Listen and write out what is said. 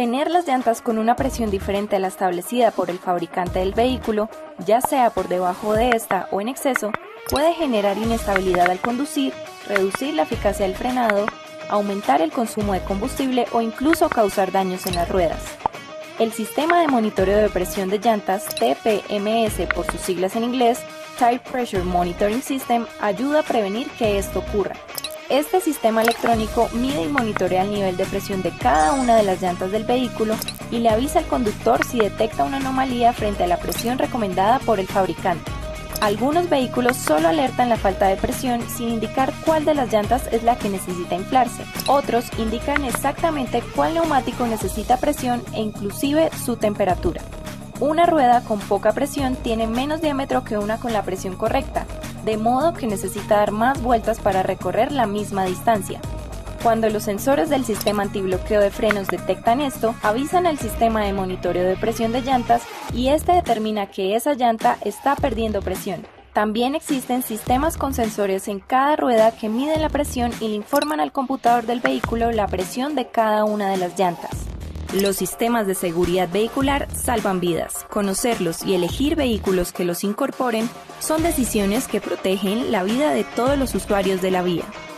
Tener las llantas con una presión diferente a la establecida por el fabricante del vehículo, ya sea por debajo de esta o en exceso, puede generar inestabilidad al conducir, reducir la eficacia del frenado, aumentar el consumo de combustible o incluso causar daños en las ruedas. El sistema de monitoreo de presión de llantas, TPMS por sus siglas en inglés, Tire Pressure Monitoring System, ayuda a prevenir que esto ocurra. Este sistema electrónico mide y monitorea el nivel de presión de cada una de las llantas del vehículo y le avisa al conductor si detecta una anomalía frente a la presión recomendada por el fabricante. Algunos vehículos solo alertan la falta de presión sin indicar cuál de las llantas es la que necesita inflarse. Otros indican exactamente cuál neumático necesita presión e inclusive su temperatura. Una rueda con poca presión tiene menos diámetro que una con la presión correcta, de modo que necesita dar más vueltas para recorrer la misma distancia. Cuando los sensores del sistema antibloqueo de frenos detectan esto, avisan al sistema de monitoreo de presión de llantas y este determina que esa llanta está perdiendo presión. También existen sistemas con sensores en cada rueda que miden la presión y le informan al computador del vehículo la presión de cada una de las llantas. Los sistemas de seguridad vehicular salvan vidas. Conocerlos y elegir vehículos que los incorporen son decisiones que protegen la vida de todos los usuarios de la vía.